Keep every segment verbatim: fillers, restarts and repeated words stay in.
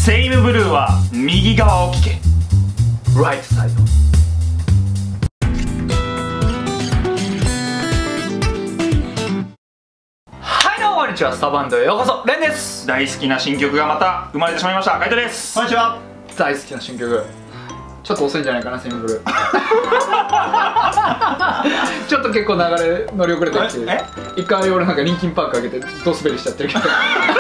セイムブルーは右側を聞け。ライトサイド。はいどうもこんにちは、スタバンドへようこそ。レンです。大好きな新曲がまた生まれてしまいました。カイトです。 こんにちは。 大好きな新曲、ちょっと遅いんじゃないかな、セイムブルーちょっと結構流れ乗り遅れてきて、一回俺なんかリンキンパーク上げてドスベリしちゃってるけど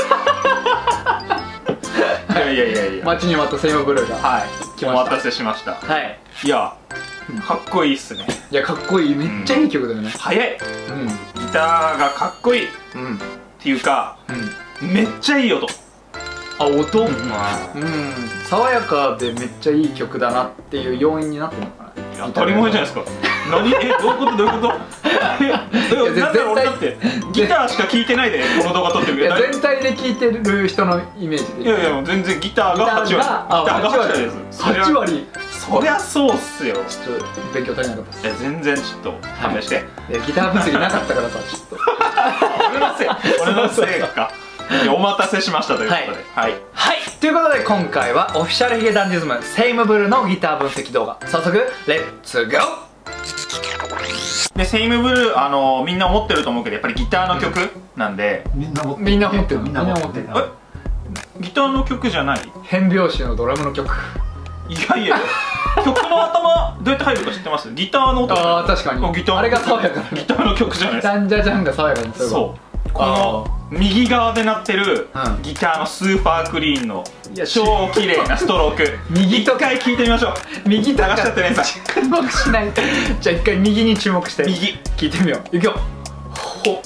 いやいやいやいや、 待ちに待ったセイムブルーがはい来ました。 お待たせしました。 はい、 いやかっこいいっすね。 いやかっこいい、めっちゃいい曲だよね。 速い、 うんギターがかっこいいっうんていうか、 うん、 めっちゃいい音。 あ、音、うん、 うん爽やかでめっちゃいい曲だなっていう要因になってるのかな。 当たり前じゃないですか。何、え、どういうことどういうことえ、なんだろう、俺だってギターしか聴いてないでこの動画撮ってるけど、 全体で聴いてる人のイメージで。 いやいや、もう全然ギターがはちわり、ギターがはちわりです。 はちわり、 そりゃそうっすよ。 ちょっと勉強足りなかったっす。 いや全然ちょっと試して。 いやギター分析なかったからさ、ちょっと俺のせい、俺のせいか。お待たせしましたということで、はいはい、ということで今回はオフィシャルヒゲダンディズムセイムブルーのギター分析動画、早速レッツゴー。 でセイムブルー、あのみんな思ってると思うけどやっぱりギターの曲なんで、 みんな持ってる、 みんな持ってる、 みんな持ってる。 えギターの曲じゃない？ 変拍子のドラムの曲。 いやいや曲の頭どうやって入るか知ってます？ギターの音。 ああ確かに、 ギターのあれが爽やかなギターの曲じゃないですか。 ジャンジャジャンが爽やかにする。 そう、この右側で鳴ってるうんギターのスーパークリーンのいや超綺麗なストローク右と一回聴いてみましょう。 右とか流しちゃってねさ注目しないと。じゃあ一回右に注目して右聞いてみよう。いくよ。 ほ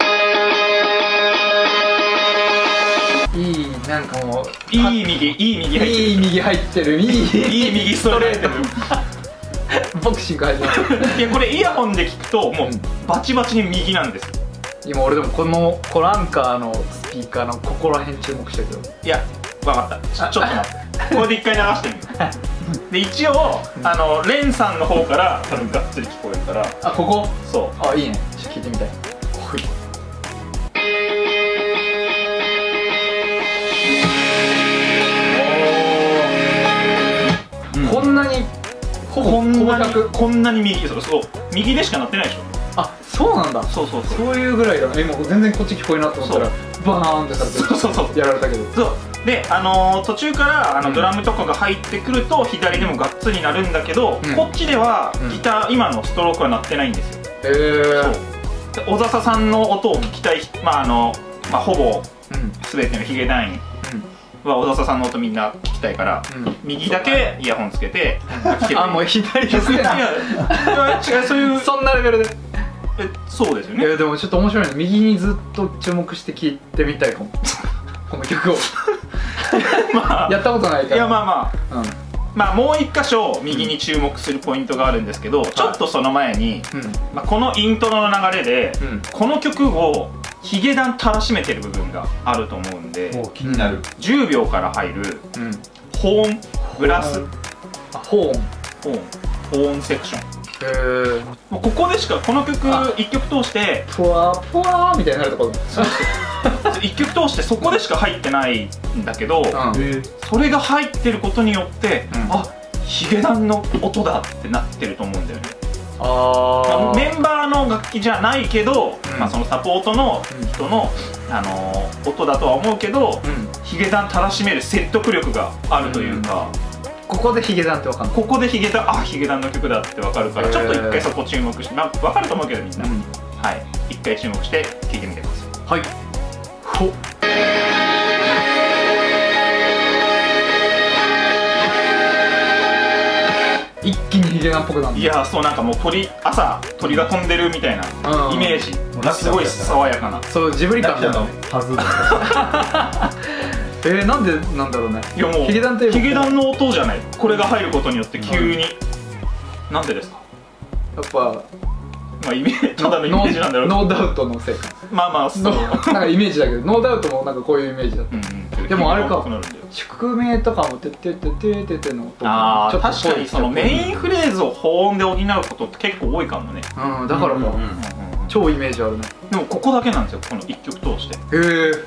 いい、なんかもういい右、いい右入ってる。 いい右入ってる、いいいい右ストレート。 ボクシング始まる。 いやこれイヤホンで聞くともうバチバチに右なんですよ。 今俺でもこのこのアンカーのスピーカーのここら辺注目してるけど。 いや分かった、ちょちょっと待ってこれで一回流してみよう。で一応あのレンさんの方から多分がっつり聞こえるから。 あ、ここ、 そう、 あ、いいね、ちょっと聞いてみたい。ほい、 うん、 こんなにほぼこんなに光沢。 こんなに右、そうそう右でしか鳴ってないでしょ。 あ、そうなんだ。 そうそうそうそういうぐらいだね。今全然こっち聞こえなと思ったらバーンってされてそうそうそうやられたけど。 そうで、あのー、途中からあのうんドラムとかが入ってくると左でもがっつり鳴るんだけど、 うんこっちではうんギター、今のストロークは鳴ってないんですよ。 へえ。 そうで小笹さんの音を聞きたい、まああの、まあ、ほぼうん全てのヒゲダインは小笹さんの音みんな聞きたいから、 うん、 右だけイヤホンつけて聞けばいい。 あ、もう左ですね。 いやいや違う、そういうそんなレベルで。 えそうですよね。 え、でもちょっと面白いね。右にずっと注目して聞いてみたいかも。この曲をまあやったことないから。 いやまあまあうん、 まあもう一箇所右に注目するポイントがあるんですけど、ちょっとその前に、 うん、 まあ、このイントロの流れで、 うん、 この曲をヒゲダンたらしめてる部分があると思うんで、 もう気になる。 じゅうびょうから入るうん、 ホーンブラスあ、ホーン。 ホーンホーンセクション、 へえ。 もうここでしかこの曲あいっきょく通してふわーふわーみたいになるところ。 いっきょく通してそこでしか入ってないんだけど、 うんえー、 それが入ってることによって、 うん、 あヒゲダンの音だってなってると思うんだよね。 あまー、 あメンバーの楽器じゃないけど、 うんまあ、そのサポートの人の、あのー音だとは思うけど、 うん、 ヒゲダンたらしめる説得力があるというか、 ここでヒゲダンってわかんない。 ここでヒゲダン、あヒゲダンの曲だって分かるから、 へーちょっと一回そこ注目して、まあ、分かると思うけどみんな、 うん、 はい一回注目して聴いてみてください。 はい。ほ。一気にヒゲダンっぽくなる。 いやーそうなんかもう鳥朝鳥が飛んでるみたいなうんイメージ、 うんすごい爽やかな。 そう、ジブリ感だよね。 はずだ。 えー、なんでなんだろうね。 いやもうヒゲダンといえばヒゲダンの音じゃない、これが入ることによって急に、なんでですか？ やっぱまあイメージただのイメージなんだろうけど、 ノーダウトのせいか。 まあまあそうのなんかイメージだけど、ノーダウトもなんかこういうイメージだった。 うんうん、 でもあれかヒゲダンっぽくなるんだよ。 宿命とかもてってってってってっての音ああちょっと確かにそのメインフレーズを保音で補うことって結構多いかもね。 うん、だからか、 うんうんうんうんうんうん超イメージあるね。 でもここだけなんですよ、このいっきょく通して。 へえ。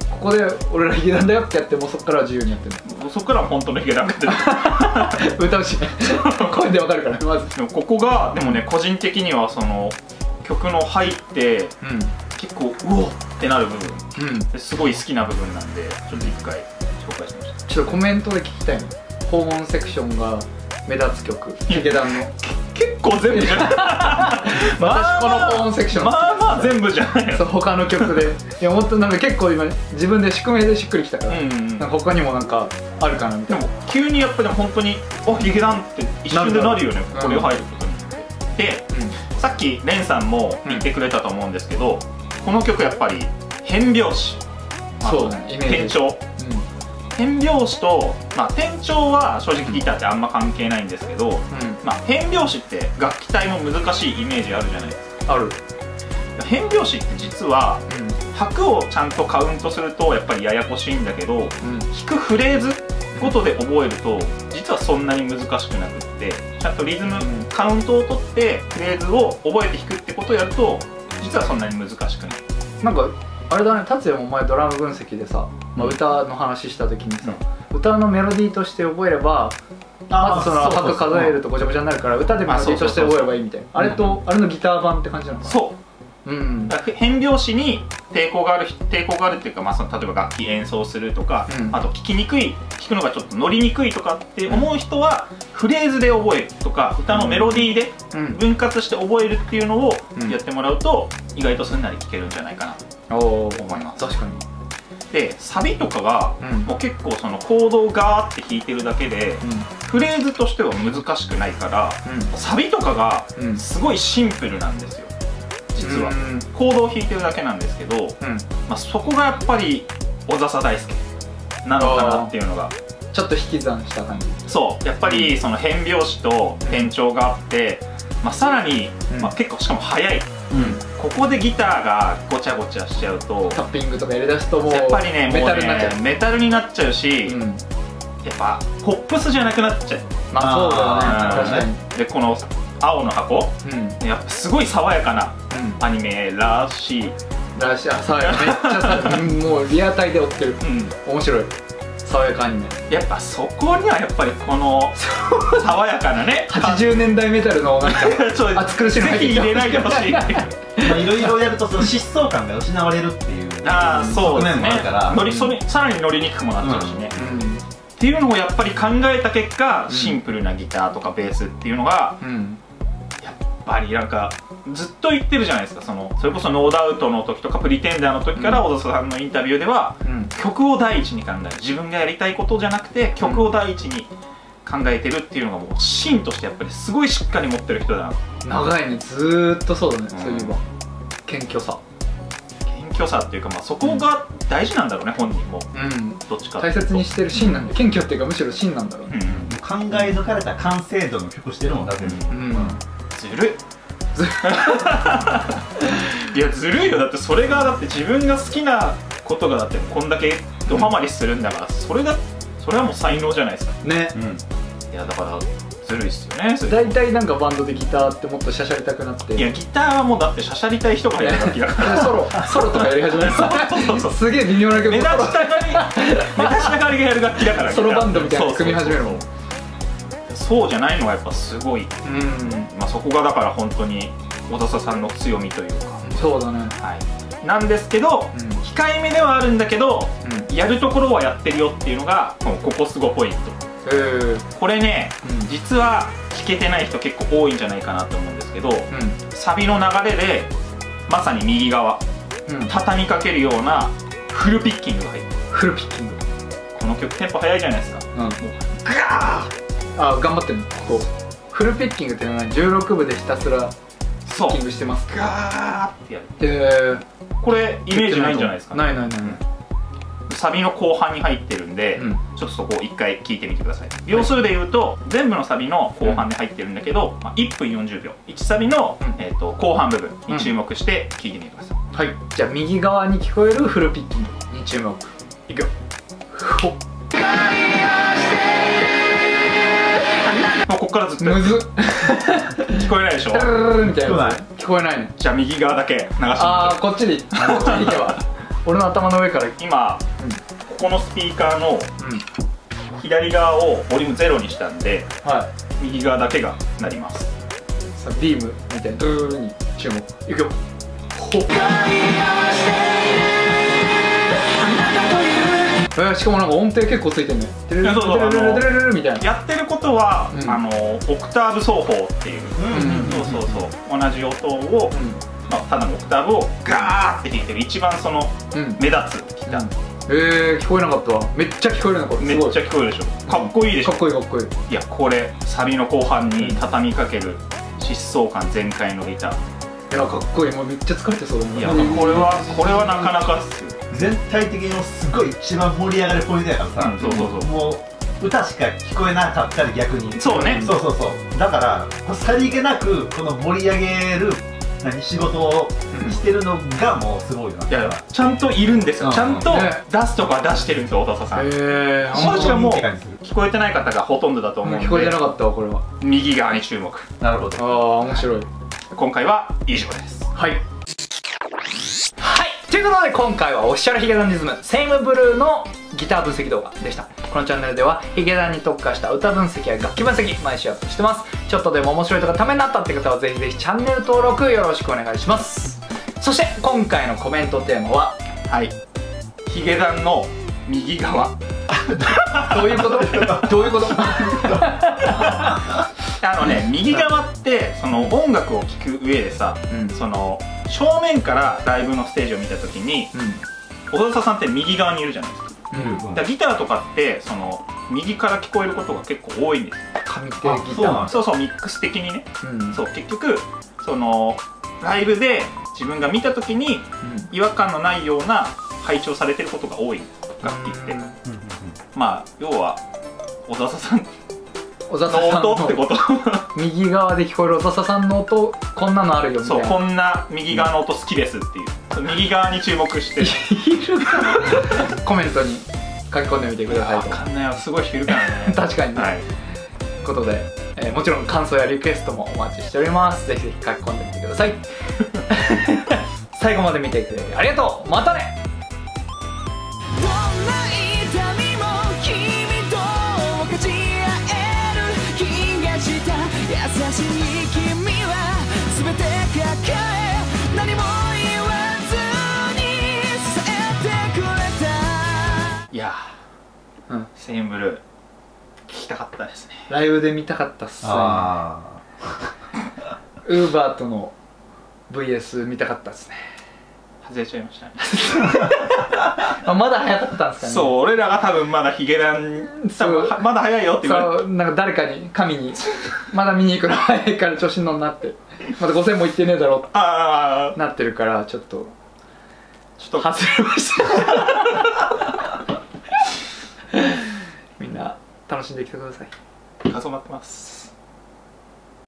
ここで俺らヒゲダンだよってやってもうそっからは自由にやってるもうそこからは本当のヒゲダンが出てる歌うしね声でわかるからまず。 でもここがでもね個人的にはその曲の入ってうん結構うおってなる部分うんですごい好きな部分なんでちょっと一回紹介しました。 ちょっとコメントで聞きたいの。高音セクションが目立つ曲ヒゲダンの結構全部じゃない私この高音セクションまあまあ全部じゃないそう他の曲でいやもっとなんか結構今自分で宿命でしっくりきたから、 うんうん、 なんか他にもなんかあるかなみたいな。 でも急にやっぱでも本当に「あヒゲダン」って一瞬でなるよねこれを入ることによって。で、うん、さっきレンさんも言ってくれたと思うんですけど、うん、この曲やっぱり変拍子、 そうね、イメージ転調、うん、変拍子と、まあ、転調は正直ギターってあんま関係ないんですけど、うん、まあ、変拍子って楽器体も難しいイメージあるじゃないですか。ある。変拍子って実は、うん、拍をちゃんとカウントするとやっぱりややこしいんだけど、うん、弾くフレーズごとで覚えると実はそんなに難しくなくってちゃんとリズム、うん、カウントを取ってフレーズを覚えて弾くってことをやると実はそんなに難しくない。 なんかあれだね、達也も前ドラム分析でさ、まあ、歌の話した時にさ、うん、歌のメロディーとして覚えればまずその拍数えるとごちゃごちゃになるから歌でメロディーとして覚えればいいみたいな、あれとあれのギター版って感じなのかな。そう、うん、変拍子に抵抗がある抵抗があるっていうか、まあ、その例えば楽器演奏するとか、うん、あと聴きにくい弾くのがちょっと乗りにくいとかって思う人は、フレーズで覚えるとか歌のメロディーで分割して覚えるっていうのをやってもらうと、意外とすんなり聴けるんじゃないかなと思います。確かに。でサビとかが、うん、もう結構そのコードをガーって弾いてるだけで、うん、フレーズとしては難しくないから、うん、サビとかがすごいシンプルなんですよ実は。コードを弾いてるだけなんですけど、うん、まあ、そこがやっぱり小笹大輔なのかなっていうのがちょっと引き算した感じ。 そうやっぱりその変拍子と転調があって、まあ、さらに、うん、まあ、結構しかも速い、うん、ここでギターがごちゃごちゃしちゃうとタッピングとかやりだすともうやっぱりねメタルになっちゃう、メタルになっちゃうし、うん、やっぱポップスじゃなくなっちゃう。 まあそうだよね、確かに。 でこの青の箱、うん、やっぱすごい爽やかなアニメらしい、 らしい、あ、爽やか、めっちゃさもうリアタイで追ってる、うん、面白い爽やかアニメ。 やっぱそこにはやっぱりこの爽やかなねはちじゅうねんだいメタルのなんか暑苦しいのぜひ入れないでほしい。 いろいろやるとその疾走感が失われるっていう側面もあるから、 乗りそれさらに乗りにくくもなっちゃうしね、うんうん、っていうのをやっぱり考えた結果、うん、シンプルなギターとかベースっていうのが、うん、やっぱりなんかずっと言ってるじゃないですか。そのそれこそノーダウトの時とかプリテンダーの時から小笹さんのインタビューでは、うん、曲を第一に考える、自分がやりたいことじゃなくて曲を第一に考えてるっていうのがもう芯としてやっぱりすごいしっかり持ってる人だな。 長いね、ずーっとそうだね、うん、そういえば謙虚さ謙虚さっていうか、まあ、そこが大事なんだろうね、本人も、うん、どっちか大切にしてる芯なんで、謙虚っていうかむしろ芯なんだろうね、 うん、考え抜かれた完成度の曲してるもんだって、うんうん、 ずるいいやずるいよ。だってそれがだって自分が好きなことがだってこんだけドハマりするんだから、それがそれはもう才能じゃないですかね、うん、いやだからずるいっすよね。 大体なんかバンドでギターってもっとシャシャりたくなって、 いやギターはもうだってシャシャりたい人がやる楽器だからソロソロとかやり始めるすげえ微妙な曲、 目立ちたがり目立ちたがりがやる楽器だからソロバンドみたいなの組み始めるもん。 そうじゃないのはやっぱすごい、うん、まあそこがだから本当に小笹さんの強みというか、 そうだね、 はい、なんですけど、うん、控えめではあるんだけど、うん、やるところはやってるよっていうのがここすごポイント。これね、うん、実は聞けてない人結構多いんじゃないかなと思うんですけど、うん、サビの流れでまさに右側、うん、畳みかけるようなフルピッキングが入ってる。 フルピッキング、 この曲テンポ速いじゃないですか、うん、もうガーあ、頑張ってるのここフルピッキングっていうのはじゅうろくぶでひたすらピッキングしてます。 ガーってやる。でこれイメージないんじゃないですか、ね、 ないないない、うん、 サビの後半に入ってるんで、うん、ちょっとそこを一回聞いてみてください。秒数で言うと全部のサビの後半に入ってるんだけど、うん、まあ、いっぷんよんじゅうびょう、いちサビの、うん、えーと後半部分に注目して聞いてみてください、うん、はい。じゃあ右側に聞こえるフルピッキングに注目。いくよ。ほっ、もうここからずっとむずっ聞こえないでしょみたいな。聞こえないね。じゃあ右側だけ流してみましょう。 ああ、こっちでこっちでいけば俺の頭の上から今、うん、ここのスピーカーの左側をボリュームゼロにしたんで、はい、右側だけが鳴ります。 さあビームみたいなところに注目。いくよ。ほっ、えー、しかもなんか音程結構ついてんね。テレレレレレレレみたいな。 やってることは、うん、あのオクターブ奏法っていう、そうそうそう、同じ音を、うん、まあ、ただのオクターブをガーって弾いてる一番その、うん、目立つギター。うん、 えー、聞こえなかったわ。めっちゃ聞こえるなこれ。 めっちゃ聞こえるでしょ。かっこいいでしょ。 かっこいいかっこいい。 いや、これサビの後半に畳みかける疾走感全開のギター。 いや、かっこいい。もうめっちゃ疲れてそうだね。 いや、これはこれはなかなかっすよ。 全体的にすごい一番盛り上がるポイントやからさ、うん、そうそうそう、もう歌しか聞こえなかったり逆に、 そうね、 そうそうそう、だからさりげなくこの盛り上げる何仕事をしてるのがもうすごいな。 いや、ちゃんといるんですよ、うん、ちゃんと出すとか出してるんですよ、小田さん。へえ。しかも聞こえてない方がほとんどだと思うんで、 聞こえてなかったわこれは。 右側に注目。 なるほど。 ああ、面白い。 今回は以上です。 はい。ということで今回はオフィシャルヒゲダンディズムセイムブルーのギター分析動画でした。このチャンネルではヒゲダンに特化した歌分析や楽器分析毎週アップしてます。ちょっとでも面白いとかためになったって方はぜひぜひチャンネル登録よろしくお願いします。そして今回のコメントテーマは、はい、 ヒゲダンの右側。 どういうことどういうことあのね、右側ってその音楽を聴く上でさ、うん、その正面からライブのステージを見た時に、うん、小田さんって右側にいるじゃないですか。うん、だからギターとかってその右から聞こえることが結構多いんですよ。 上手ギター。 そうそう、ミックス的にね、うん、そう結局そのライブで自分が見た時に違和感のないような配置をされてることが多い楽器って。まあ要は小田さん小笹さんの音ってこと右側で聞こえる小笹さんの音、こんなのあるよみたいな。 そう、こんな右側の音好きですっていう、右側に注目しているかコメントに書き込んでみてくださいと。 分かんないわ、すごい人いるからね。 確かにね。はい、ということで、えー、もちろん感想やリクエストもお待ちしております。ぜひぜひ書き込んでみてください最後まで見てくれてありがとう。またね。優しい君は全て抱え、何も言わずに支えてくれた。 いやー、うん、セイムブルー聞きたかったですね。 ライブで見たかったっすね。ウーバーとの ブイエス 見たかったっすね。 外れちゃいましたねまだ早かったんですかね。 そう、俺らが多分まだヒゲダンまだ早いよって言われて、 なんか誰かに神にまだ見に行くの早いから調子に乗んなって、まだごせんも行ってねえだろってなってるから、ちょっとちょっと外れましたみんな楽しんできてください。 画像待ってます。